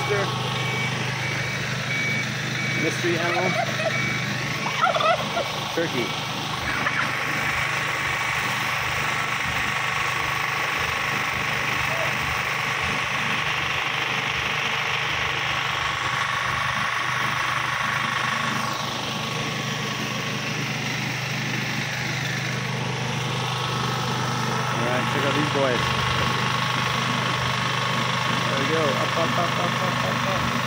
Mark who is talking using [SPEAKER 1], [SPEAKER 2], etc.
[SPEAKER 1] rooster. Mystery animal. Turkey. Alright, check out these boys. There we go. Up, up, up, up, up, up, up.